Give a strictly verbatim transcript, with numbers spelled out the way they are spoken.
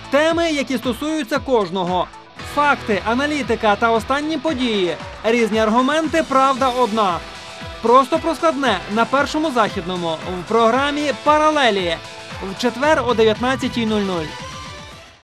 Теми, які стосуються кожного. Факти, аналітика та останні події. Різні аргументи, правда одна. Просто про складне на Першому західному в програмі «Паралелі» в четвер о дев'ятнадцятій нуль нуль.